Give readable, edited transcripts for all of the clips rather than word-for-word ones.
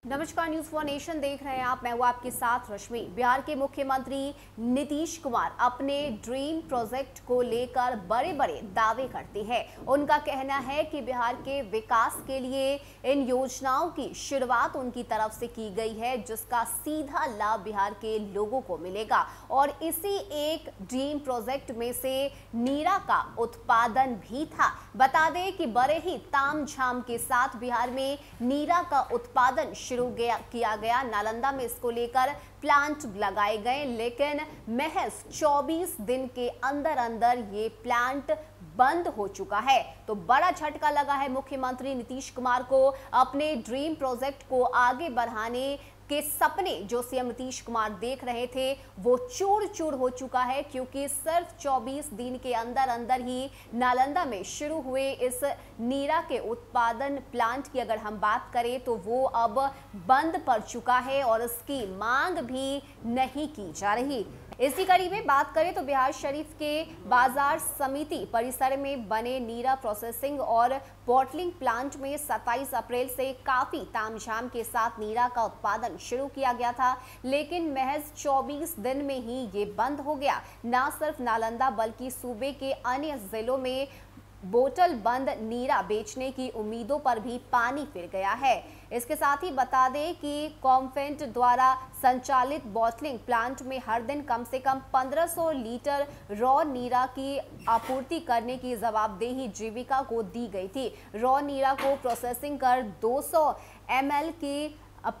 नमस्कार, news for nation देख रहे हैं आप। मैं हूं आपके साथ रश्मि। बिहार के मुख्यमंत्री नीतीश कुमार अपने ड्रीम प्रोजेक्ट को लेकर बड़े बड़े दावे करते हैं। उनका कहना है कि बिहार के विकास के लिए इन योजनाओं की शुरुआत उनकी तरफ से की गई है, जिसका सीधा लाभ बिहार के लोगों को मिलेगा। और इसी एक ड्रीम प्रोजेक्ट में से नीरा का उत्पादन भी था। बता दें कि बड़े ही तामझाम के साथ बिहार में नीरा का उत्पादन किया गया। नालंदा में इसको लेकर प्लांट लगाए गए, लेकिन महज 24 दिन के अंदर अंदर ये प्लांट बंद हो चुका है। तो बड़ा झटका लगा है मुख्यमंत्री नीतीश कुमार को। अपने ड्रीम प्रोजेक्ट को आगे बढ़ाने के सपने जो सीएम नीतीश कुमार देख रहे थे वो चूर चूर हो चुका है, क्योंकि सिर्फ 24 दिन के अंदर अंदर ही नालंदा में शुरू हुए इस नीरा के उत्पादन प्लांट की अगर हम बात करें तो वो अब बंद पड़ चुका है और इसकी मांग भी नहीं की जा रही। इसी कड़ी में बात करें तो बिहार शरीफ के बाजार समिति परिसर में बने नीरा प्रोसेसिंग और बॉटलिंग प्लांट में 27 अप्रैल से काफी तामझाम के साथ नीरा का उत्पादन शुरू किया गया था, लेकिन महज 24 दिन में ही ये बंद हो गया। न सिर्फ नालंदा बल्कि सूबे के अन्य जिलों में बोतल बंद नीरा बेचने की उम्मीदों पर भी पानी फिर गया है। इसके साथ ही बता दें कि कॉम्फेंट द्वारा संचालित बॉटलिंग प्लांट में हर दिन कम से कम 1500 लीटर रॉ नीरा की आपूर्ति करने की जवाबदेही जीविका को दी गई थी। रॉ नीरा को प्रोसेसिंग कर 200 ml की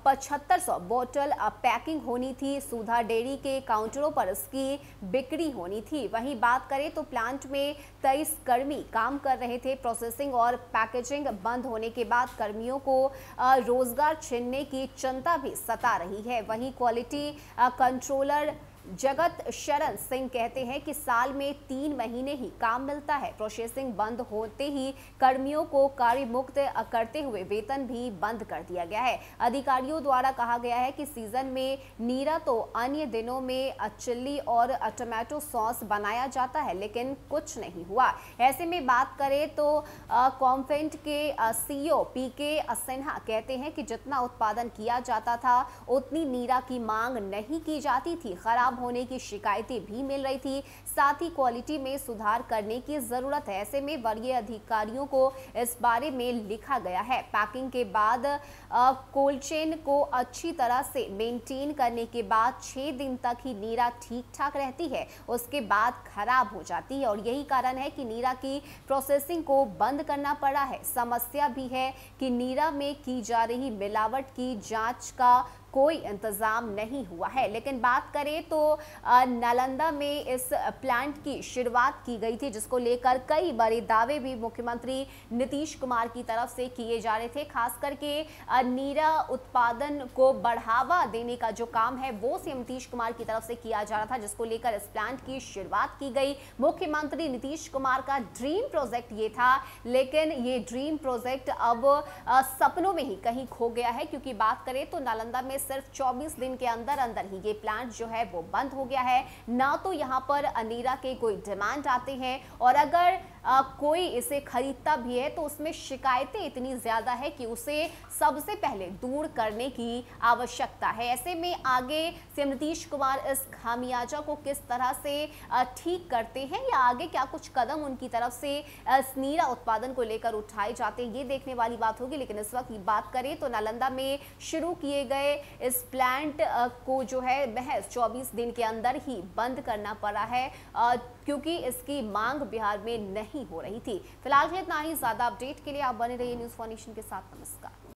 7500 बोतल पैकिंग होनी थी। सुधा डेयरी के काउंटरों पर इसकी बिक्री होनी थी। वहीं बात करें तो प्लांट में 23 कर्मी काम कर रहे थे। प्रोसेसिंग और पैकेजिंग बंद होने के बाद कर्मियों को रोजगार छीनने की चिंता भी सता रही है। वहीं क्वालिटी कंट्रोलर जगत शरण सिंह कहते हैं कि साल में 3 महीने ही काम मिलता है। प्रोसेसिंग बंद होते ही कर्मियों को कार्य मुक्त करते हुए वेतन भी बंद कर दिया गया है। अधिकारियों द्वारा कहा गया है कि सीजन में नीरा तो अन्य दिनों में चिल्ली और टोमेटो सॉस बनाया जाता है, लेकिन कुछ नहीं हुआ। ऐसे में बात करें तो कॉम्फेंट के सीईओ पीके सिन्हा कहते हैं कि जितना उत्पादन किया जाता था उतनी नीरा की मांग नहीं की जाती थी। खराब होने की शिकायतें भी मिल रही थी। साथ ही क्वालिटी में सुधार करने की जरूरत है। ऐसे में वरीय अधिकारियों को इस बारे में लिखा गया है। पैकिंग के बाद कोल्ड चेन को अच्छी तरह से मेंटेन करने के बाद 6 दिन तक ही नीरा ठीक ठाक रहती है, उसके बाद खराब हो जाती है और यही कारण है कि नीरा की प्रोसेसिंग को बंद करना पड़ा है। समस्या भी है कि नीरा में की जा रही मिलावट की जांच का कोई इंतजाम नहीं हुआ है। लेकिन बात करें तो नालंदा में इस प्लांट की शुरुआत की गई थी, जिसको लेकर कई बड़े दावे भी मुख्यमंत्री नीतीश कुमार की तरफ से किए जा रहे थे। खास करके नीरा उत्पादन को बढ़ावा देने का जो काम है वो सीएम नीतीश कुमार की तरफ से किया जा रहा था, जिसको लेकर इस प्लांट की शुरुआत की गई। मुख्यमंत्री नीतीश कुमार का ड्रीम प्रोजेक्ट ये था, लेकिन ये ड्रीम प्रोजेक्ट अब सपनों में ही कहीं खो गया है, क्योंकि बात करें तो नालंदा में सिर्फ 24 दिन के अंदर अंदर ही ये प्लांट जो है वो बंद हो गया है। ना तो यहाँ पर नीरा के कोई डिमांड आते हैं और अगर कोई इसे खरीदता भी है तो उसमें शिकायतें इतनी ज्यादा है कि उसे सबसे पहले दूर करने की आवश्यकता है। ऐसे में आगे सीएम नीतीश कुमार इस खामियाजा को किस तरह से ठीक करते हैं या आगे क्या कुछ कदम उनकी तरफ से इस नीरा उत्पादन को लेकर उठाए जाते हैं, ये देखने वाली बात होगी। लेकिन इस वक्त की बात करें तो नालंदा में शुरू किए गए इस प्लांट को जो है महज 24 दिन के अंदर ही बंद करना पड़ा है, क्योंकि इसकी मांग बिहार में नहीं हो रही थी। फिलहाल इतना ही। ज्यादा अपडेट के लिए आप बने रहिए न्यूज फॉर नेशन के साथ। नमस्कार।